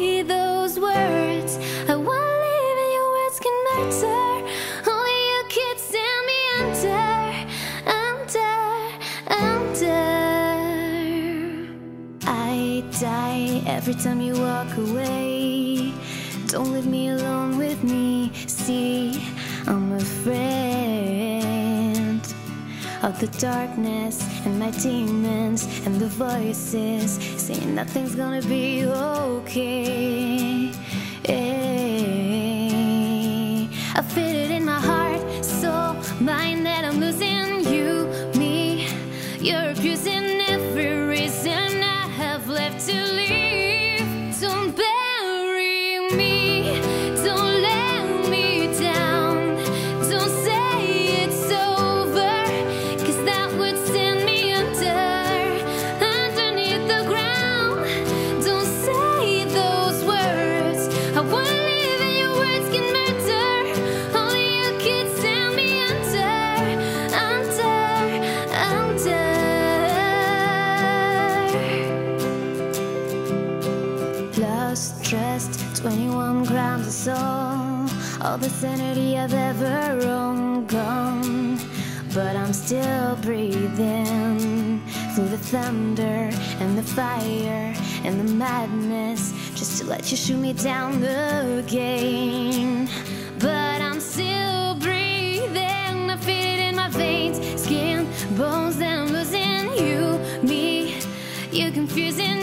say those words. I wanna live and your words can matter. Only you can stand me under. I die every time you walk away. Don't leave me alone with me. See, I'm a friend of the darkness and my demons and the voices saying nothing's gonna be okay. I feel it in my heart, soul, mind that I'm losing you, me. You're abusing every reason I have left to leave. Don't bury me, don't let me down. Don't say it's over, 'cause that would send me underneath the ground. Don't say those words. I wanna live and your words can murder. Only you can stand me under. Lost, stressed, 21 grams of soul. All the sanity I've ever owned gone. But I'm still breathing through the thunder and the fire and the madness, just to let you shoot me down again. But I'm still breathing. I feel it in my veins, skin, bones, and I'm losing you, me. You're confusing